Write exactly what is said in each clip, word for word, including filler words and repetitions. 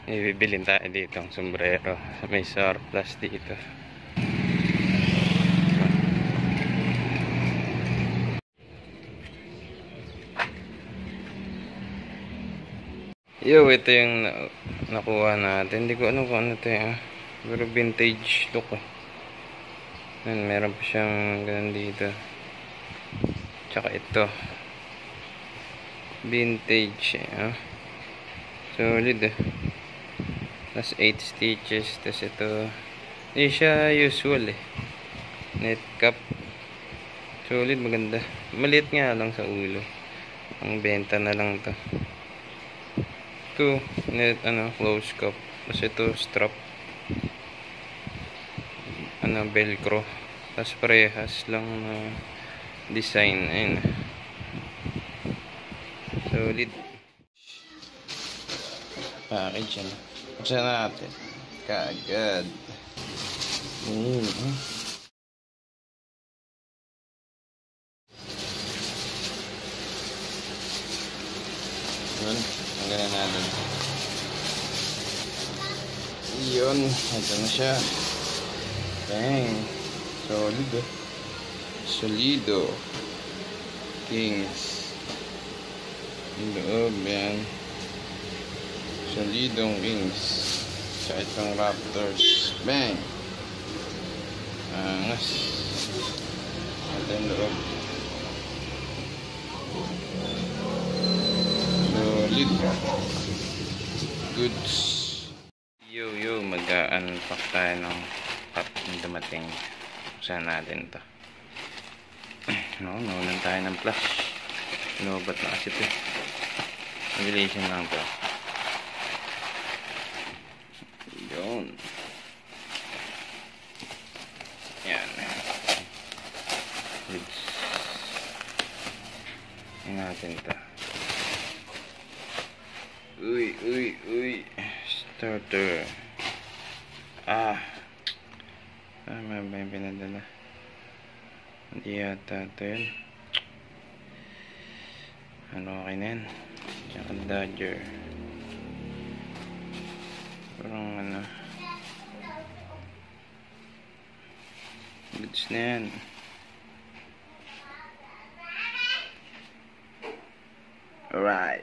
Ibibilin tayo dito ang sombrero. May surplus dito. Yo, ito yung na nakuha natin. Hindi ko alam kung ano ito eh. Pero vintage look eh. Yan, meron pa siyang ganun dito. Tsaka ito. Vintage eh. Ah. Solid eh. Plus eight stitches. Tapos ito. Hindi siya usual eh. Net cap. Solid, maganda. Maliit nga lang sa ulo. Ang benta na lang to. Ito, net, ano, close cup. Tapos ito, strap. Ano, velcro. Tapos parehas lang na design. Ayun. Solid. Package yan. Buksan natin. Kaagad. Ayun. Ayun. Ang gana natin. Yun. Ito na siya. Bang. Solid oh. Solido. Kings. Yung loob yan. Solidong Kings. Tsaka itong Raptors. Bang. Angas. Ito yung loob. Solid. Goods. Yo yo, mag-unpack tayo ng cup na dumating. Saan natin to? No, naunan tayo ng flash. Inubat na kasi ito. Relation lang to. Yun. Yan. Goods. Yan natin to. Uy, uy, uy. Starter. Ah. Ah, may ba yung pinadala? Hindi yata ito yun. Ano okay na yan? Tsaka Dodger. Parang ano. Goods na yan. Alright.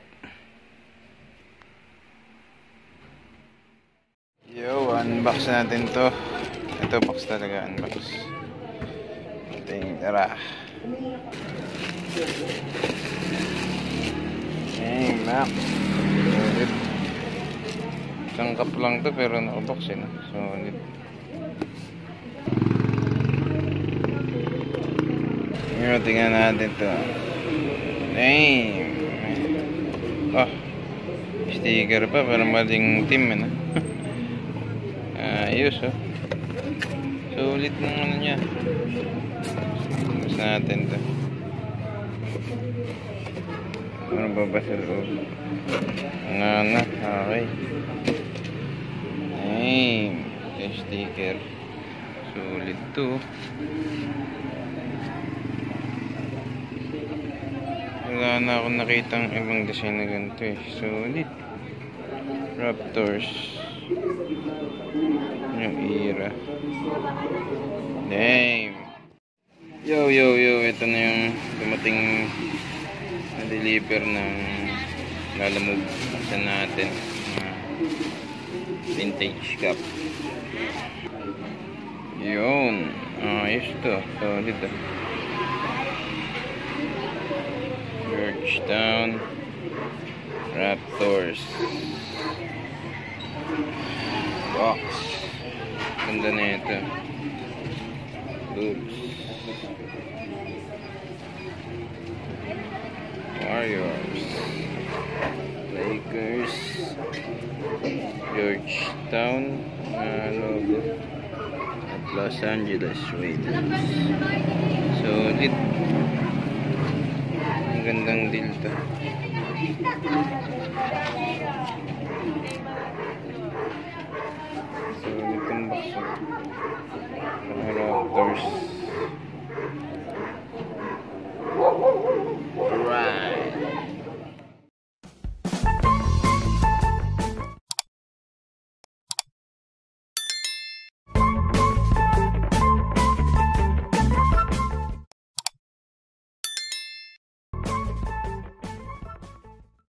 Yo, unbox natin to. Ito box talaga, unbox. Ito yung tara. Hey, Mac. Solid. Isang cup lang to pero nakabox yun. Solid. Ngayon, tingnan natin to. Damn. Oh. Sticker pa, parang maling team yun. Ayos oh. Sulit ng ano niya. Tapos natin to. Ano ba ba sa loob? Ang ano, okay. Ay, yung sticker. Sulit to. Wala na akong nakitang ibang design na ganito eh. Sulit. Raptors. Yung era. Damn. Yo yo yo, ito na yung dumating na deliver ng Lalamove. Saan natin uh, vintage cup. Yun. Ayos to. Solid ah. Georgetown Raptors box. Ganda na ito. Oops. Warriors, Lakers, Georgetown uh, logo at Los Angeles Raiders. Solid. Ang gandang deal to.